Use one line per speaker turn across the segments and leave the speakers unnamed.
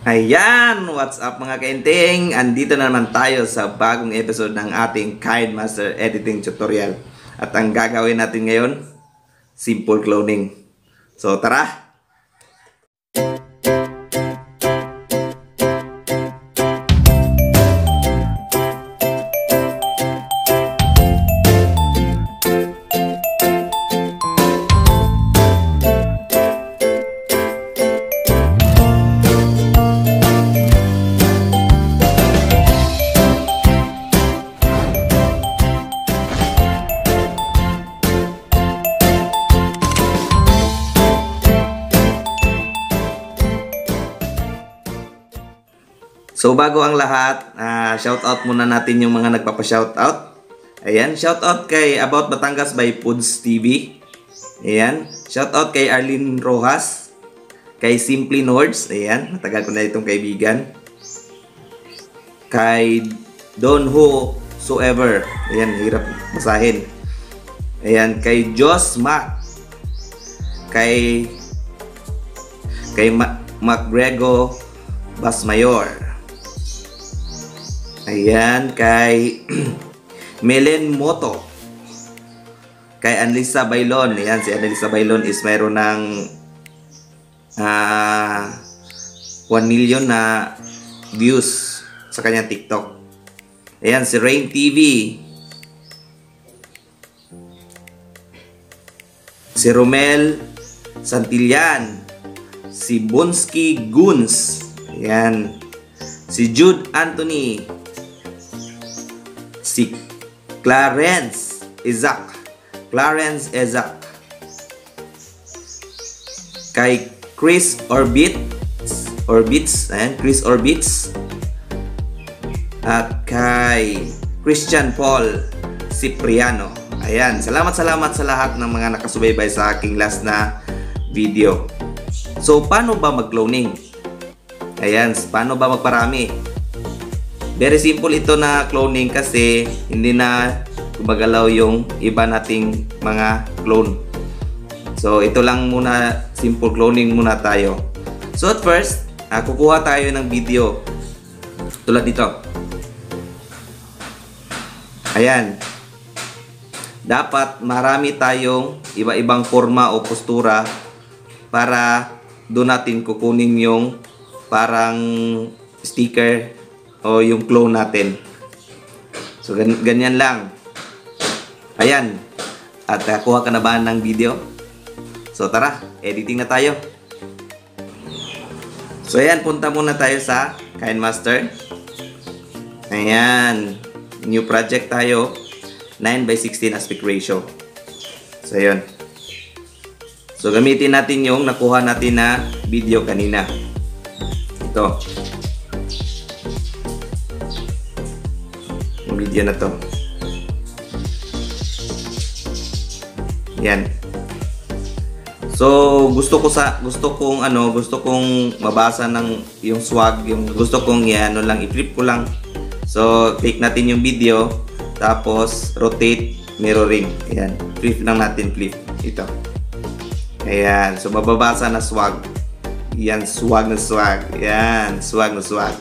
Ayan! What's up mga kainting? Andito na naman tayo sa bagong episode ng ating KineMaster Editing Tutorial. At ang gagawin natin ngayon, simple cloning. So tara! So bago ang lahat, shoutout muna natin yung mga nagpapa-shoutout. Ayan, shoutout kay About Batangas by Foods TV. Ayan, shoutout kay Arlene Rojas, kay Simply Nords. Ayan, matagal ko na itong kaibigan. Kay Don Whosoever. Ayan, hirap basahin. Ayan, kay Joss Mac. Kay MacGregor Basmayor. Ayan, kay Melen Moto. Kay Anlisa Bailon. Ayan, si Anlisa Bailon is mayroon ng 1 million na views sa kanyang TikTok. Ayan, si Rain TV. Si Romel Santillan. Si Bonsky Guns. Ayan. Si Jude Anthony. Si Clarence Isaac. Kay Chris Orbits. Ayan, Chris Orbits. At kay Christian Paul Cipriano. Ayan, salamat sa lahat ng mga nakasubaybay sa aking last na video. So, paano ba mag-cloning? Ayan, paano ba magparami? Very simple ito na cloning kasi hindi na gumagalaw yung iba nating mga clone. So, ito lang muna, simple cloning muna tayo. So, at first, kukuha tayo ng video. Tulad dito. Ayan. Dapat marami tayong iba-ibang forma o postura para doon natin kukunin yung parang sticker o yung clone natin. So ganyan lang. Ayan. At kuha ka na ba ng video? So tara, editing na tayo. So ayan, punta muna tayo sa KineMaster. Ayan. New project tayo. 9:16 aspect ratio. So ayan. So gamitin natin yung nakuha natin na video kanina. Ito. Yung video na to. Yan. So gusto kong mabasa ng yung swag, yung gusto kong i-flip ko lang. So click natin yung video, tapos rotate mirroring. Ayan. Flip lang natin, flip. Ito. Ayan. So mababasa na swag. Yan, swag na swag. Yan, swag na swag.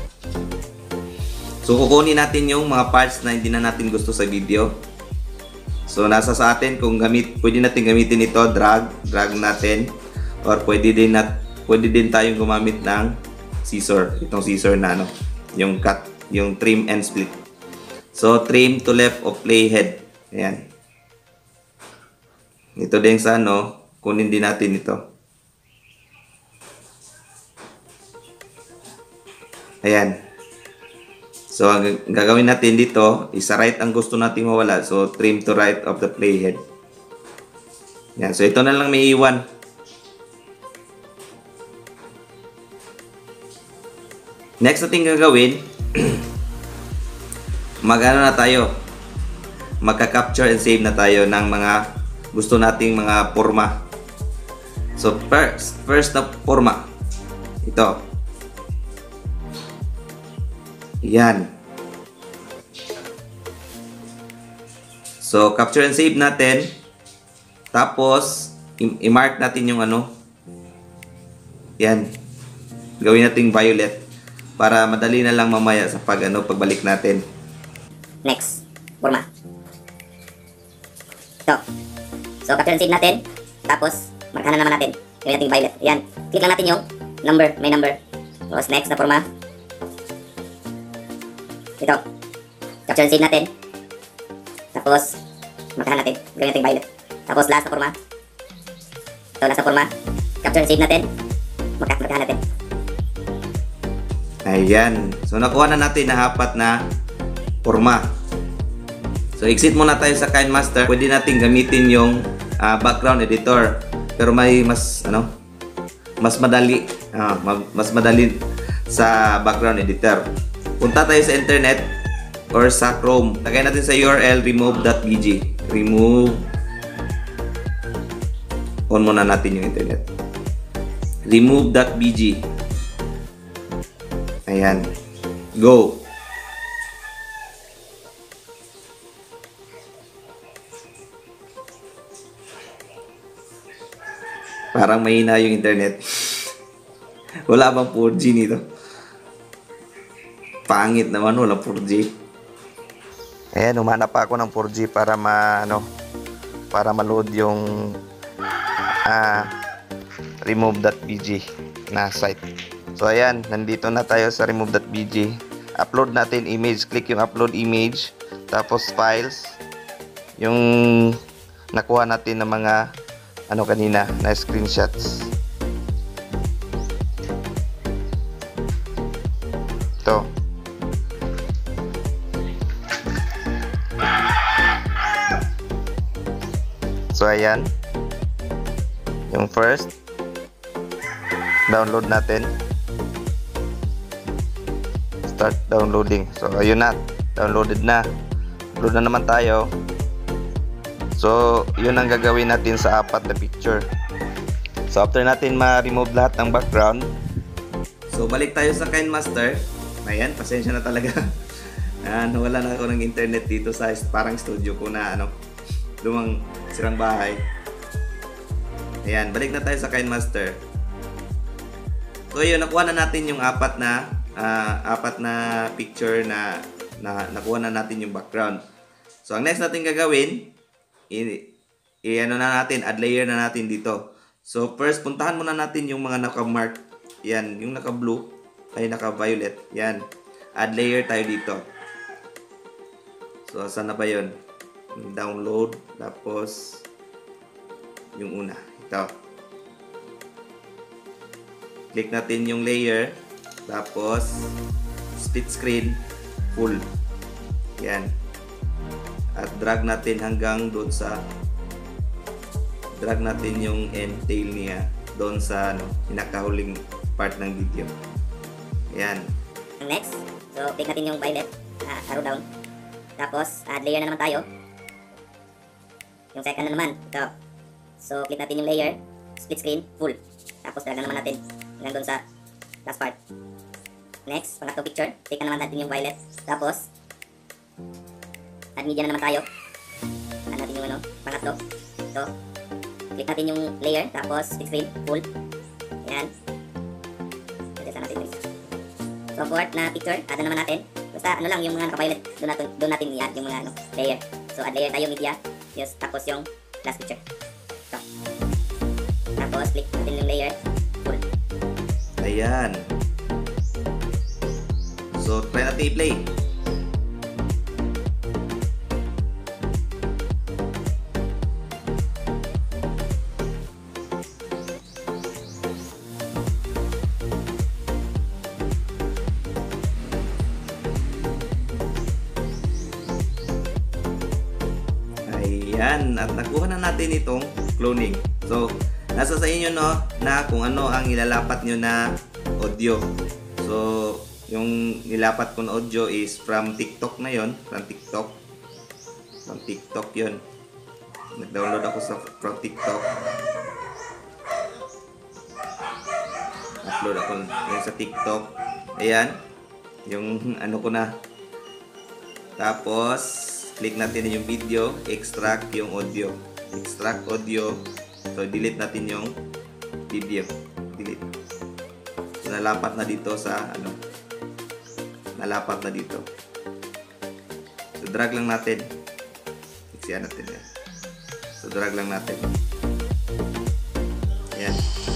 So kukunin natin yung mga parts na hindi na natin gusto sa video. So nasa sa atin kung pwede natin gamitin ito, drag natin, or pwede din tayong gumamit ng scissor. Itong scissor na yung cut, yung trim and split. So trim to left of playhead. Ayan. Ito din sa kunin din natin ito. Ayan. So, ang gagawin natin dito, isa right ang gusto nating mawala. So, trim to right of the playhead. Yan. So, ito na lang may iwan. Next natin gagawin, na tayo. Magka-capture and save na tayo ng mga gusto nating mga forma. So, first na forma. Ito. Yan. So, capture and save natin. Tapos, i-mark natin yung Yan. Gawin nating violet para madali na lang mamaya sa pagbalik natin.
Next, forma. Ito. So, capture and save natin. Tapos, markahan na naman natin. Gawin natin violet. Ayan. Click lang natin yung number. May number. Tapos, next na forma. Ito. Capture and save natin. Tapos, markahan natin. Gawin natin violet. Tapos, last na forma. Ito, last na forma. Capture and save natin. Markahan natin.
Ayan. So, nakuha na natin na apat na forma. So, exit muna tayo sa KineMaster. Pwede natin gamitin yung background editor. Pero may mas madali. Mas madali sa background editor. Punta tayo sa internet or sa Chrome. Lagay natin sa URL remove.bg. Remove. On muna natin yung internet. Remove.bg. Ayan. Go. Parang mahina yung internet. Wala bang 4G nito? Pangit naman, wala 4G. Ayan, umanap pa ako ng 4G para para ma-load yung remove.bg na site. So ayan, nandito na tayo sa remove.bg. Upload natin image, click yung upload image, tapos files, yung nakuha natin ng mga kanina na screenshots. Ito. So ayan, yung first download natin, start downloading. So ayun na, downloaded na. Upload na naman tayo. So yun ang gagawin natin sa apat na picture. So after natin ma-remove lahat ng background, so balik tayo sa KineMaster. Ayan, pasensya na talaga. Wala na ako ng internet dito sa parang studio ko na lumang sirang bahay. Ayan, balik na tayo sa KineMaster. So yun, nakuha na natin yung apat na picture na nakuha na natin yung background. So ang next natin gagawin, na natin, add layer na natin dito. So first, puntahan muna natin yung mga naka-mark. Yan, yung naka-blue ay naka-violet. Yan, add layer tayo dito. So saan na ba yun? Download, tapos yung una, ito. Click natin yung layer, tapos split screen, full. Yan. At drag natin hanggang doon sa yung end tail niya doon sa pinakahuling part ng video. Ayan.
Next, so click natin yung violet, arrow down. Tapos add layer na naman tayo. Yung second na naman, ito. So click natin yung layer, split screen, full. Tapos drag na naman natin hanggang doon sa last part. Next, pangatlo picture, click na naman natin yung violet. Tapos add media na naman tayo. Add natin yung pangatlo. Ito. Click natin yung layer, tapos split screen, full. Ayan. Adjust natin ito. So fourth na picture, add na naman natin. Basta lang yung mga naka-violet, doon natin i-add yung mga layer. So add layer tayo, media. Yes, tapos yung last picture. Ito. Tapos click natin yung layer, full.
Ayan. So try natin i-play. Ayan, at nakuha na natin itong cloning. So, nasa sa inyo na kung ano ang ilalapat nyo na audio. So, yung nilapat ko na audio is from TikTok na yon, from TikTok yon. Nag-download ako from TikTok. Upload ako yun sa TikTok. Ayan, yung ko na. Tapos click natin yung video, extract yung audio. Extract audio. So delete natin yung video. Delete. So So, nalapat na dito sa ano. Nalapat na dito. So, drag lang natin. Iksiyan natin yan. So, drag lang natin. Yan.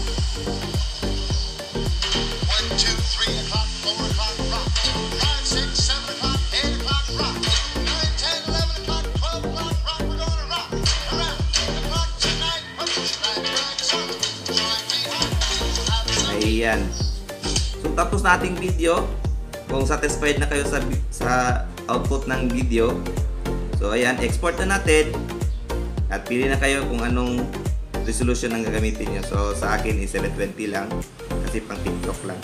1, 2, 3 o'clock, 4 o'clock, rock. 5, 6, 7 o'clock, 8 o'clock, rock. 9, 10, 11 o'clock, 12 o'clock, rock. We're gonna rock around the clock tonight. Right, so join me hot.
Ayan. So, tapos na ating video. Kung satisfied na kayo sa output ng video, so ayan, export na natin. At pili na kayo kung anong resolution ang gagamitin nyo. So, sa akin is 720 lang. Kasi pang TikTok lang.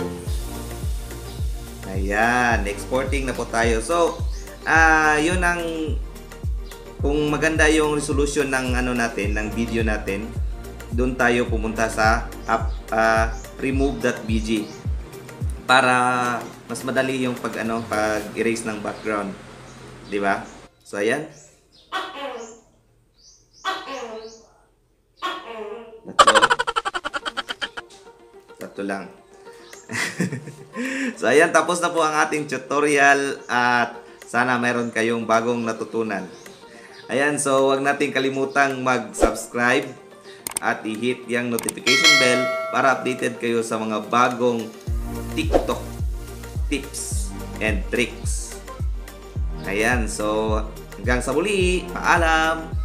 Ayan, exporting na po tayo. So, yun ang kung maganda yung resolution ng ano natin, ng video natin, doon tayo pumunta sa app remove.bg para mas madali yung pag-erase ng background, 'di ba? So ayan. Ito lang. So ayan, tapos na po ang ating tutorial at sana mayroon kayong bagong natutunan. Ayan, so huwag nating kalimutang mag-subscribe at i-hit yung notification bell para updated kayo sa mga bagong TikTok tips and tricks. Ayan, so hanggang sa muli, paalam!